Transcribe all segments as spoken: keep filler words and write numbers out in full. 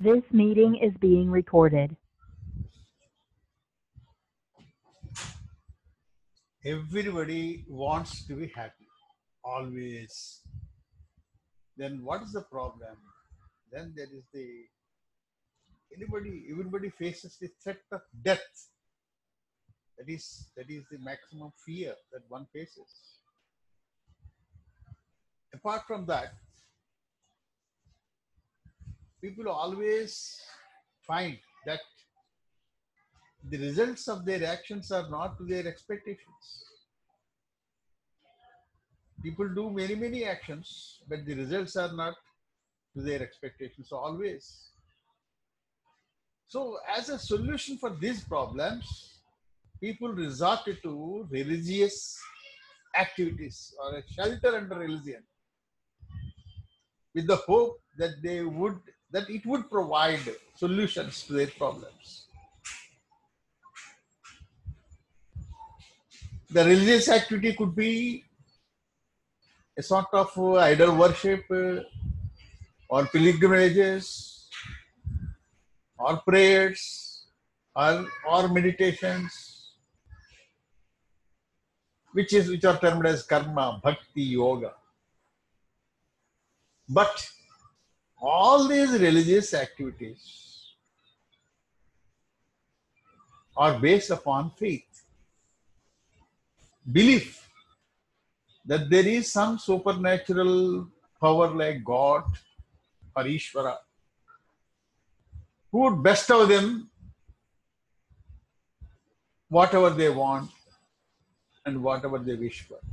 This meeting is being recorded. Everybody wants to be happy, always. Then what is the problem? Then there is the anybody, everybody faces the threat of death. That is that is the maximum fear that one faces. Apart from that, people always find that the results of their actions are not to their expectations. People do many, many actions, but the results are not to their expectations always. So, as a solution for these problems, people resorted to religious activities or a shelter under religion with the hope that they would that it would provide solutions to their problems. The religious activity could be a sort of uh, idol worship uh, or pilgrimages or prayers or, or meditations, which is which are termed as karma, bhakti, yoga. But all these religious activities are based upon faith, belief that there is some supernatural power like God or Ishvara who would bestow them whatever they want and whatever they wish for.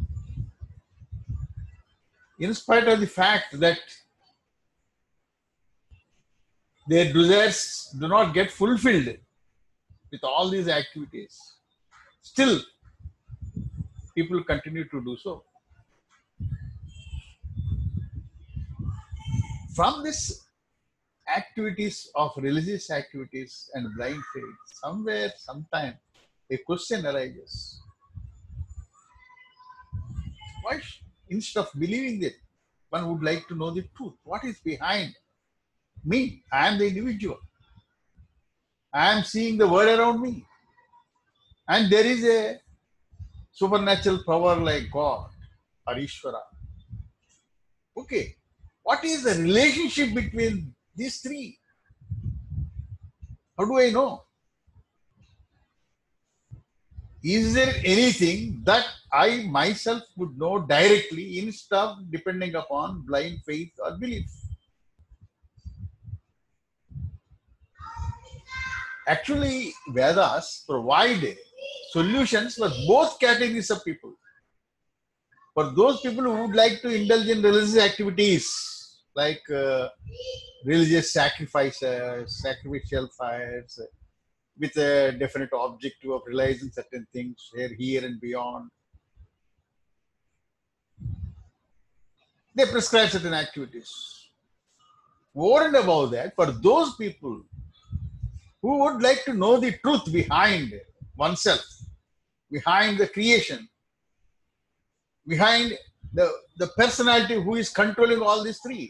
In spite of the fact that their desires do not get fulfilled with all these activities, still people continue to do so. From this activities of religious activities and blind faith, somewhere, sometime, a question arises. Why, instead of believing it, one would like to know the truth? What is behind me? I am the individual. I am seeing the world around me. And there is a supernatural power like God or Ishvara. Okay, what is the relationship between these three? How do I know? Is there anything that I myself would know directly instead of depending upon blind faith or belief? Actually, Vedas provide solutions for both categories of people. For those people who would like to indulge in religious activities like uh, religious sacrifices, sacrificial fires, with a definite objective of realizing certain things here, here and beyond, they prescribe certain activities. Over and above that, for those people who would like to know the truth behind oneself, behind the creation, behind the, the personality who is controlling all these three,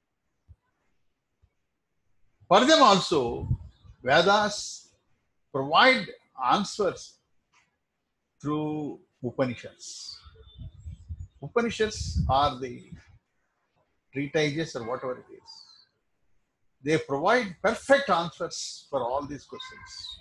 for them also, Vedas provide answers through Upanishads. Upanishads are the treatises or whatever it is. They provide perfect answers for all these questions.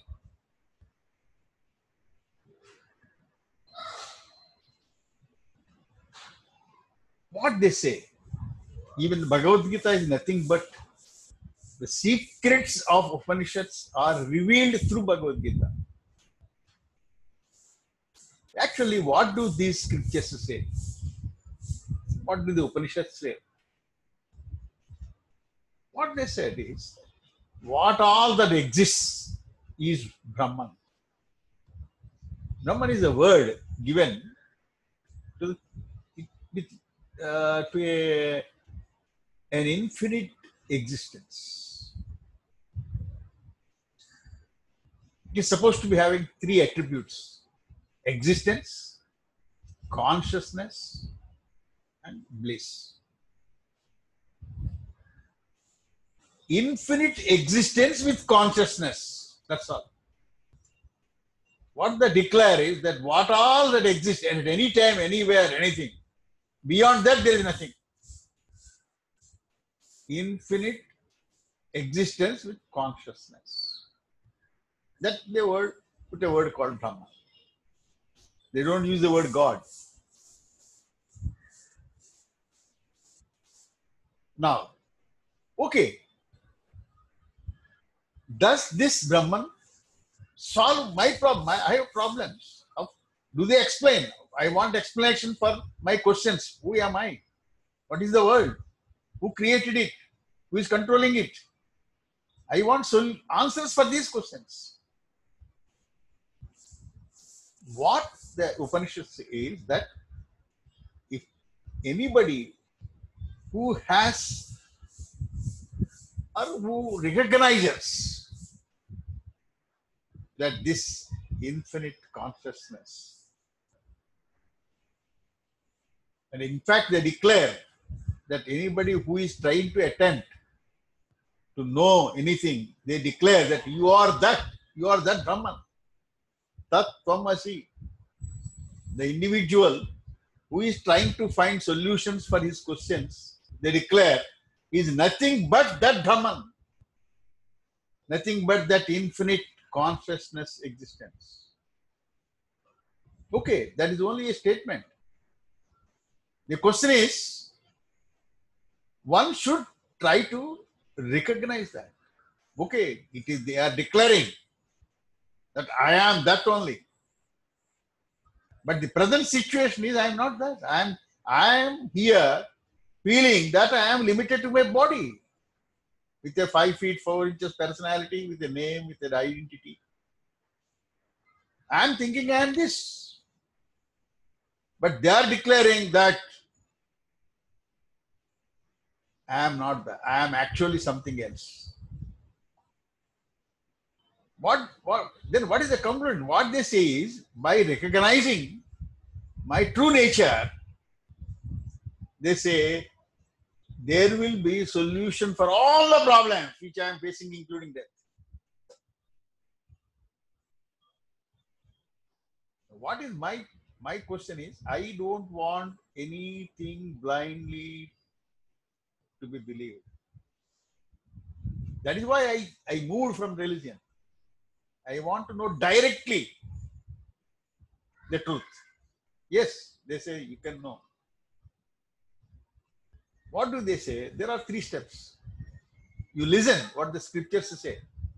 What they say, even Bhagavad Gita is nothing but the secrets of Upanishads are revealed through Bhagavad Gita. Actually, what do these scriptures say? What do the Upanishads say? What they said is, what all that exists is Brahman. Brahman is a word given to, uh, to a, an infinite existence. It is supposed to be having three attributes: existence, consciousness, and bliss. infinite existence with consciousness. That's all. What they declare is that what all that exists and at any time, anywhere, anything, beyond that there is nothing. Infinite existence with consciousness. That they word put a word called Brahman. They don't use the word God. Now, okay, does this Brahman solve my problem? I have problems. How do they explain? I want explanation for my questions. Who am I? What is the world? Who created it? Who is controlling it? I want sol- answers for these questions. What the Upanishads say is that if anybody who has or who recognizes that this infinite consciousness, and in fact they declare that anybody who is trying to attempt to know anything, they declare that you are that, you are that Brahman. Tat Tvamasi. The individual who is trying to find solutions for his questions, they declare, is nothing but that Brahman. Nothing but that infinite consciousness existence. Okay, that is only a statement. The question is, one should try to recognize that. Okay, it is they are declaring that I am that only. But the present situation is I am not that. I am I am here feeling that I am limited to my body. With a five feet four inches personality, with a name, with an identity. I am thinking I am this. But they are declaring that I am not that. I am actually something else. What, what then what is the conclusion? What they say is, by recognizing my true nature, they say there will be solution for all the problems which I am facing, including death. What is my my question is, I don't want anything blindly to be believed. That is why I, I moved from religion. I want to know directly the truth. Yes, they say you can know. What do they say? There are three steps. You listen what the scriptures say.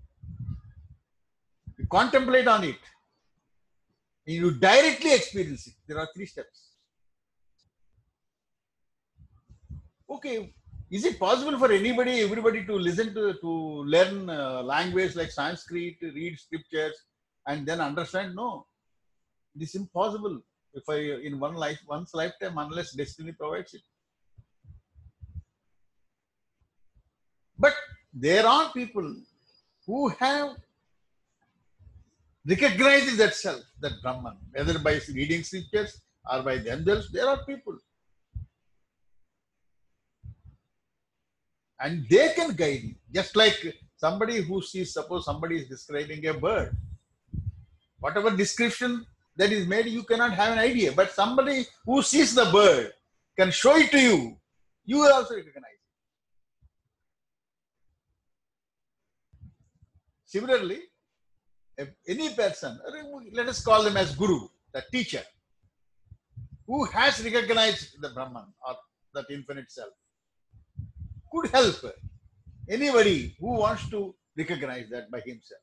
You contemplate on it. And you directly experience it. There are three steps. Okay, is it possible for anybody, everybody to listen to, to learn uh, language like Sanskrit, read scriptures, and then understand? No, it is impossible. If I in one life, one's lifetime, unless destiny provides it. But there are people who have recognized that self, that Brahman, whether by reading scriptures or by themselves. There are people, and they can guide you. Just like somebody who sees, suppose somebody is describing a bird, whatever description that is made, you cannot have an idea. But somebody who sees the bird can show it to you. You will also recognize it. Similarly, if any person, let us call them as Guru, the teacher, who has recognized the Brahman or that infinite self, could help anybody who wants to recognize that by himself.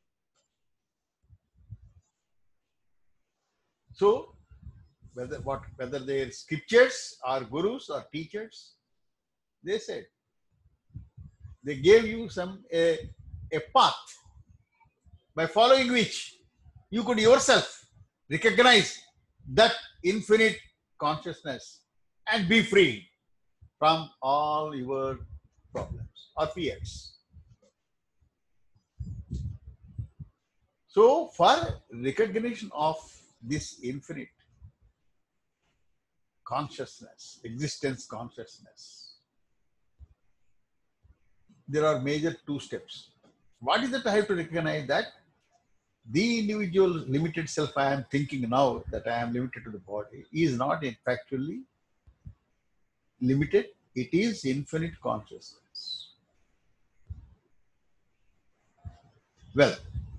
So, whether what whether they are scriptures or gurus or teachers, they said they gave you some a, a path by following which you could yourself recognize that infinite consciousness and be free from all your problems or fears. So, for recognition of this infinite consciousness, existence consciousness, there are major two steps. What is that I have to recognize? That the individual limited self I am thinking now, that I am limited to the body, is not factually limited. It is infinite consciousness. Well,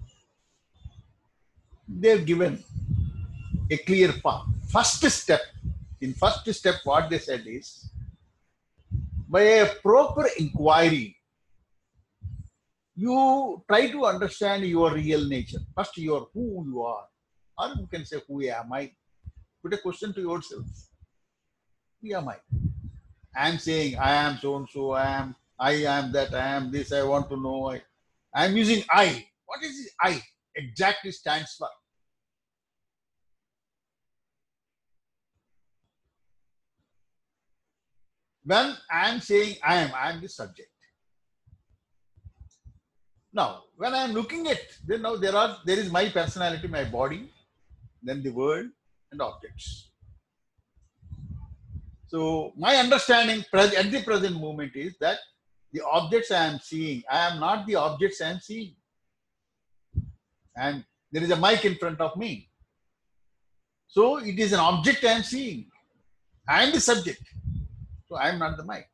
they've given a clear path. First step, in first step, what they said is, by a proper inquiry, you try to understand your real nature. First, your who you are, or you can say, who am I? Put a question to yourself. Who am I? I am saying, I am so and so, I am, I am that, I am this, I want to know. I, I am using I. What is this I exactly stands for? When I am saying I am, I am the subject. Now, when I am looking at, then now there are, there is my personality, my body, then the world and objects. So my understanding at the present moment is that the objects I am seeing, I am not the objects I am seeing. And there is a mic in front of me. So it is an object I am seeing. I am the subject. So I am not the mic.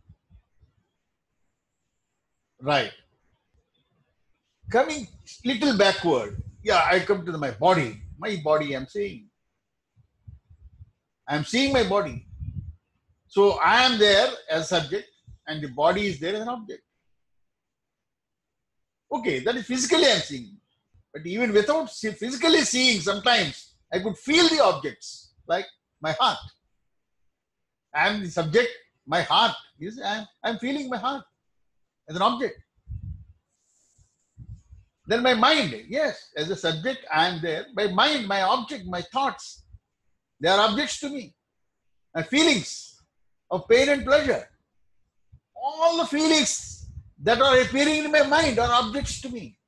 Right. Coming little backward, yeah, I come to the, my body. My body I am seeing. I am seeing my body. So I am there as subject and the body is there as an object. Okay, that is physically I am seeing. But even without physically seeing, sometimes I could feel the objects, like my heart. I am the subject, my heart is, I am, I am feeling my heart as an object. Then my mind, yes, as a subject, I am there. My mind, my object, my thoughts, they are objects to me. My feelings of pain and pleasure, all the feelings that are appearing in my mind are objects to me.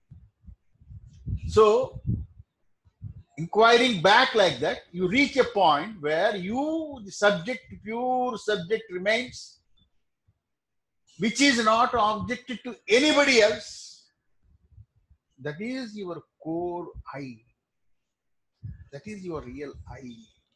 So, inquiring back like that, you reach a point where you, the subject, pure subject remains, which is not objected to anybody else. That is your core I. That is your real I.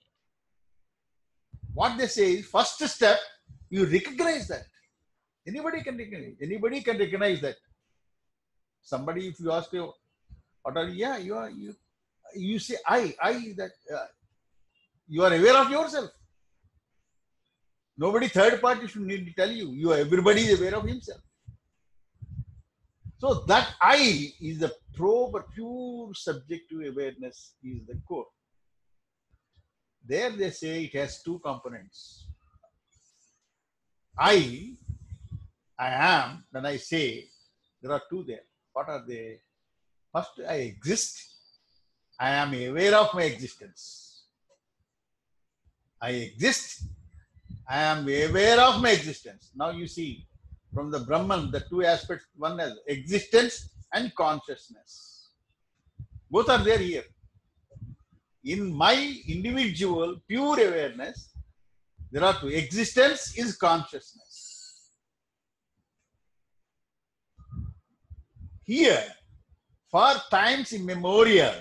What they say is, first step, you recognize that. Anybody can recognize. Anybody can recognize that. Somebody, if you ask you, what are you? Yeah, you are. You, you say I. I that uh, you are aware of yourself. Nobody third party should need to tell you. You are. Everybody is aware of himself. So that I is the proper, pure subjective awareness is the core. There they say it has two components. I, I am, when I say, there are two there. What are they? First, I exist. I am aware of my existence. I exist. I am aware of my existence. Now you see, from the Brahman, the two aspects, one is existence and consciousness. Both are there here. In my individual pure awareness, there are two. Existence is consciousness. Here, for times immemorial,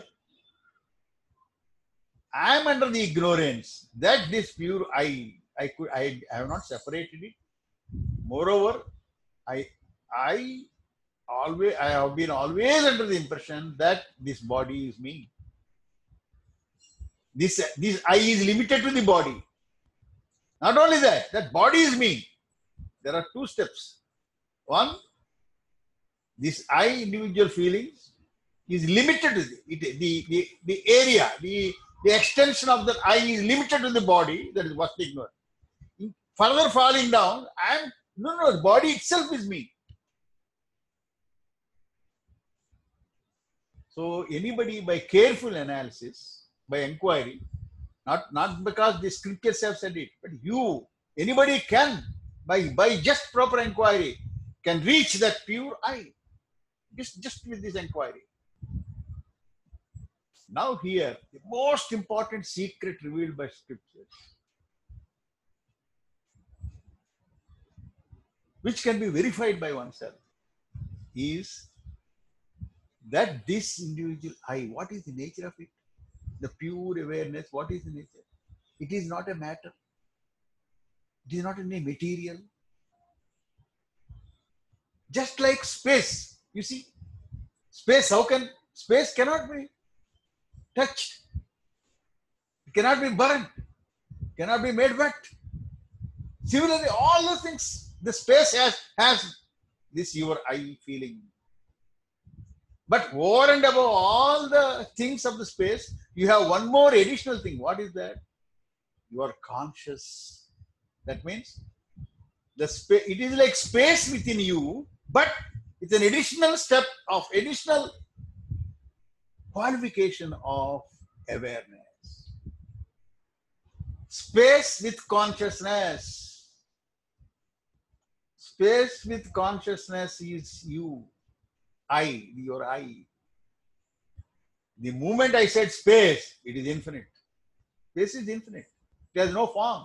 I am under the ignorance that this pure I, I could, I, I have not separated it. Moreover, I, I always, I have been always under the impression that this body is me. This, this I is limited to the body. Not only that, that body is me. There are two steps. One, this I individual feelings is limited to the, it, the, the, the area, the, the extension of that I is limited to the body. That is what's ignored. Further falling down, I am, no, no, the body itself is me. So anybody by careful analysis, by inquiry, not, not because the scriptures have said it, but you, anybody can, by, by just proper inquiry, can reach that pure I, just, just with this inquiry. Now here, the most important secret revealed by scriptures. which can be verified by oneself, is that this individual I, what is the nature of it? The pure awareness, what is the nature? It is not a matter. It is not any material. Just like space, you see, space, how can, space cannot be touched. It cannot be burned. Cannot be made wet. Similarly, all those things, the space has, has this your I feeling. But over and above all the things of the space, you have one more additional thing. What is that? You are conscious. That means the space, it is like space within you, but it's an additional step of additional qualification of awareness. Space with consciousness. Space with consciousness is you. I, your I. The moment I said space, it is infinite. Space is infinite. It has no form.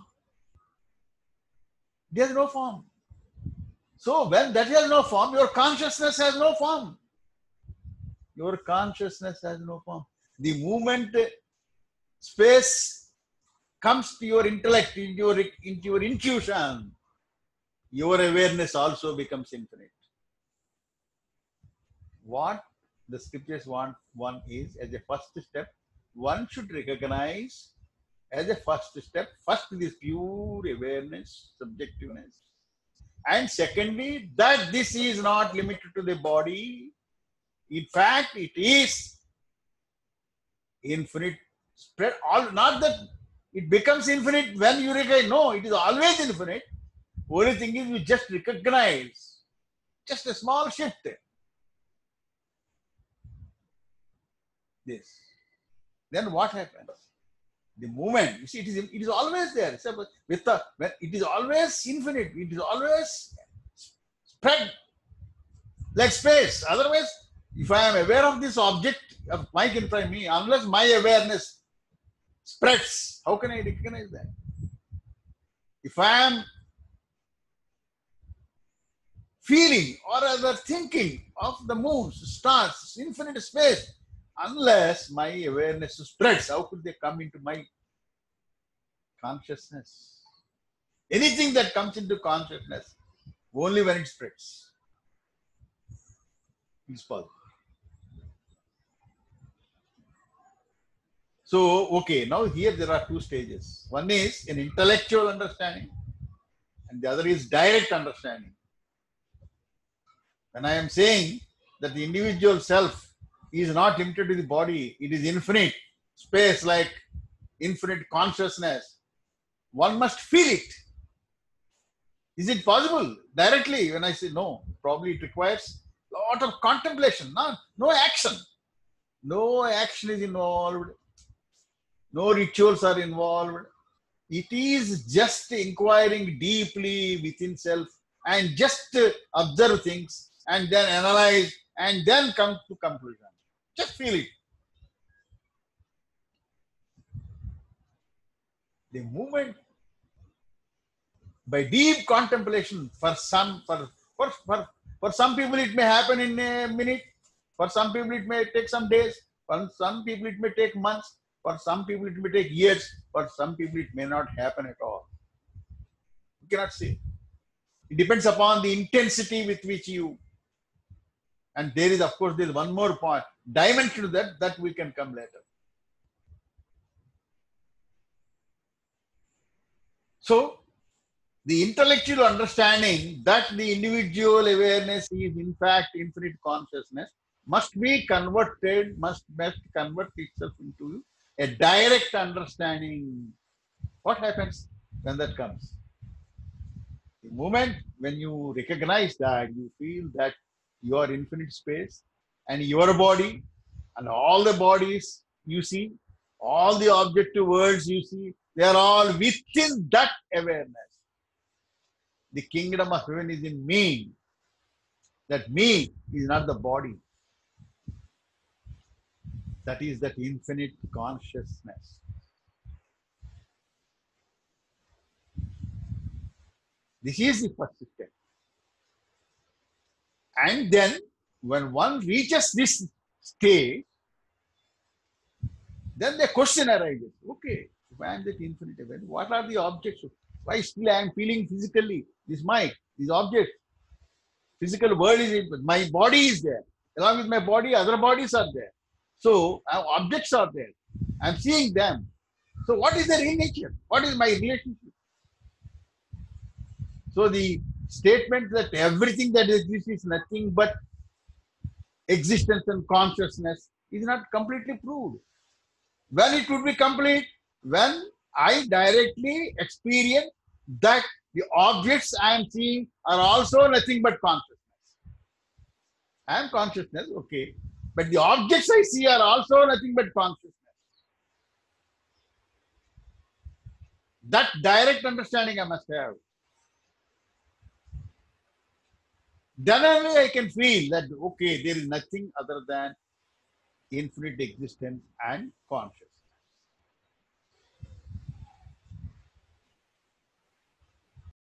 It has no form. So when that has no form, your consciousness has no form. Your consciousness has no form. The moment space comes to your intellect, into your, into your intuition, your awareness also becomes infinite. What the scriptures want one is, as a first step, one should recognize as a first step, first this pure awareness, subjectiveness. And secondly, that this is not limited to the body. In fact, it is infinite spread. All, not that it becomes infinite when you recognize. No, it is always infinite. Only thing is you just recognize. Just a small shift. This. Then what happens? The moment, you see, it is, it is always there. So with the, when it is always infinite. It is always spread like space. Otherwise, if I am aware of this object of mic in front of me, unless my awareness spreads, how can I recognize that? If I am feeling or rather thinking of the moons, stars, infinite space, unless my awareness spreads, how could they come into my consciousness? Anything that comes into consciousness, only when it spreads. It's possible. So, okay, now here there are two stages. One is an intellectual understanding, and the other is direct understanding. When I am saying that the individual self is not limited to the body, it is infinite space, like infinite consciousness, one must feel it. Is it possible directly? When I say no, probably it requires a lot of contemplation, not, no action. No action is involved. No rituals are involved. It is just inquiring deeply within self and just observe things and then analyze and then come to conclusion. Just feel it. The moment, by deep contemplation, for some, for, for, for, for some people it may happen in a minute, for some people it may take some days, for some people it may take months, for some people it may take years, for some people it may not happen at all. You cannot say. It depends upon the intensity with which you, and there is, of course, there is one more point, dimension to that, that we can come later. So, the intellectual understanding that the individual awareness is in fact infinite consciousness must be converted, must, must convert itself into a direct understanding. What happens when that comes? The moment when you recognize that, you feel that you are infinite space and your body and all the bodies you see, all the objective worlds you see, they are all within that awareness. The kingdom of heaven is in me. That me is not the body. That is that infinite consciousness. This is the first step. And then when one reaches this state, then the question arises, okay, if I am that infinite event, what are the objects? Why still I am feeling physically? This mic, these objects, physical world is it, my body is there. Along with my body, other bodies are there. So uh, objects are there. I am seeing them. So what is their real nature? What is my relationship? So the statement that everything that exists is nothing but existence and consciousness is not completely proved. When it would be complete? When I directly experience that the objects I am seeing are also nothing but consciousness. I am consciousness, okay. But the objects I see are also nothing but consciousness. That direct understanding I must have. Then only I can feel that, okay, there is nothing other than infinite existence and consciousness.